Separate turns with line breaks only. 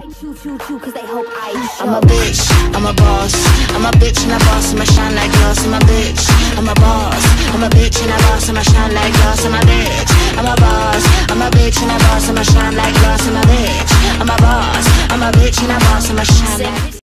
Choo choo choo, cause they hope I show.
I'm a bitch, I'm a boss. I'm a bitch and a boss, I'ma shine like glass. I'm a bitch, I'm a boss. I'm a bitch and a boss, I'ma shine like glass. I'm a bitch, I'm a boss. I'm a bitch and a boss, I'ma shine like glass. I'm a bitch, I'm a boss. I'm a bitch and a boss, I'ma shine like